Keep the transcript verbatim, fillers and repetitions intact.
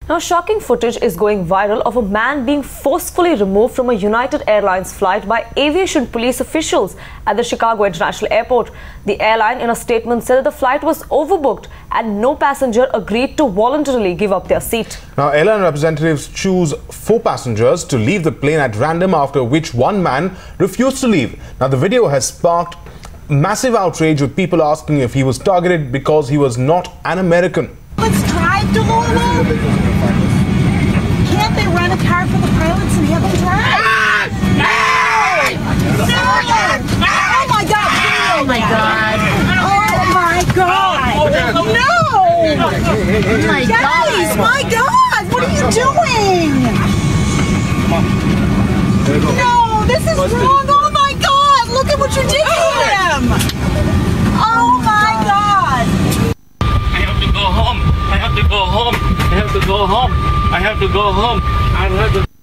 Now, shocking footage is going viral of a man being forcefully removed from a United Airlines flight by aviation police officials at the Chicago International Airport. The airline, in a statement, said that the flight was overbooked and no passenger agreed to voluntarily give up their seat. Now, airline representatives choose four passengers to leave the plane at random, after which one man refused to leave. Now, the video has sparked massive outrage, with people asking if he was targeted because he was not an American. Let's drive to Louisville. Can't they rent a car for the pilots and have them drive? No! No! Oh my God! Oh my God! Oh my God! No! Oh my Guys, my God! What are you doing? No, this is wrong! Oh my God! Look at what you did to him! Oh my God! I have to go home. I have to go home. I have to go home. I have to go home. I have to.